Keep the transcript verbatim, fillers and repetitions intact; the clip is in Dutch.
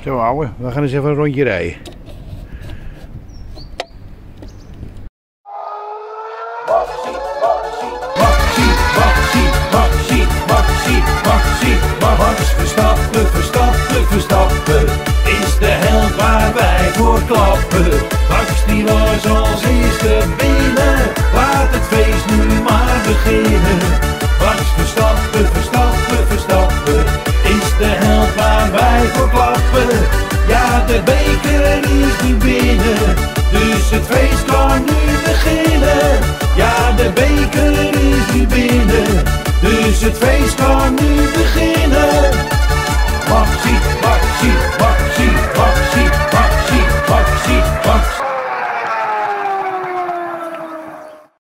Zo ouwe, we gaan eens even een rondje rijden. Max Verstappen, Verstappen, Verstappen is de held waar wij voor klappen. Max die was als eerste binnen, laat het feest nu maar beginnen. Max Verstappen, Verstappen, Verstappen is de held waar wij voor klappen. Ja, de beker is nu binnen, dus het feest kan nu beginnen. Ja, de beker is nu binnen, dus het feest